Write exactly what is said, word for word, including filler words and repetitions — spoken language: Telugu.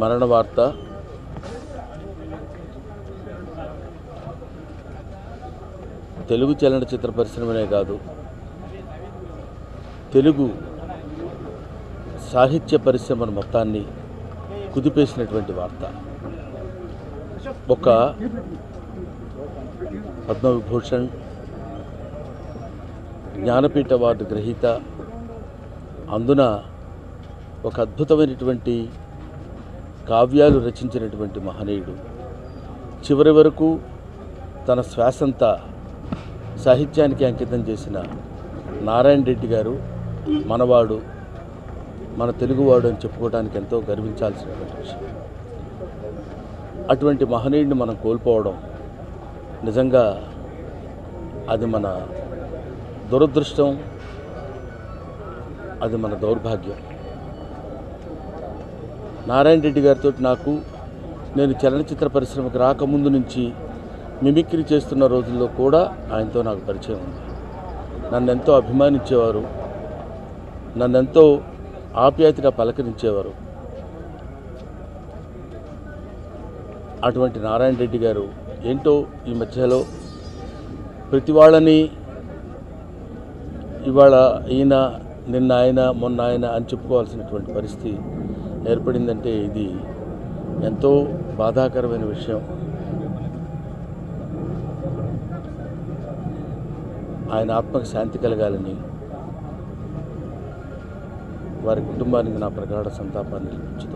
మరణ వార్త తెలుగు చలనచిత్ర పరిశ్రమనే కాదు, తెలుగు సాహిత్య పరిశ్రమను మొత్తాన్ని కుదిపేసినటువంటి వార్త. ఒక పద్మవిభూషణ్, జ్ఞానపీఠ అవార్డు గ్రహీత, అందున ఒక అద్భుతమైనటువంటి కావ్యాలు రచించినటువంటి మహనీయుడు, చివరి వరకు తన శ్వాసంతా సాహిత్యానికి అంకితం చేసిన నారాయణ రెడ్డి గారు మనవాడు, మన తెలుగువాడు అని చెప్పుకోవడానికి ఎంతో గర్వించాల్సినటువంటి విషయం. అటువంటి మహనీయుడిని మనం కోల్పోవడం నిజంగా అది మన దురదృష్టం, అది మన దౌర్భాగ్యం. నారాయణ రెడ్డి గారితో నాకు, నేను చలనచిత్ర పరిశ్రమకు రాకముందు నుంచి మిమిక్రీ చేస్తున్న రోజుల్లో కూడా ఆయనతో నాకు పరిచయం ఉంది. నన్నెంతో అభిమానించేవారు, నన్నెంతో ఆప్యాయతగా పలకరించేవారు. అటువంటి నారాయణ రెడ్డి గారు ఏంటో ఈ మధ్యలో ప్రతి వాళ్ళని ఇవాళ ఈయన, నిన్న ఆయన, మొన్న ఆయన అని చెప్పుకోవాల్సినటువంటి పరిస్థితి ఏర్పడిందంటే ఇది ఎంతో బాధాకరమైన విషయం. ఆయన ఆత్మకు శాంతి కలగాలని, వారి కుటుంబానికి నా ప్రగాఢ సంతాపాన్ని ఇచ్చుతాను.